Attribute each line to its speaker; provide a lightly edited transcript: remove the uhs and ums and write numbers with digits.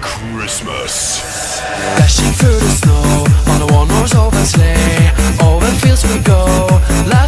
Speaker 1: Christmas.
Speaker 2: Dashing through the snow on a one-horse open sleigh, over fields we go.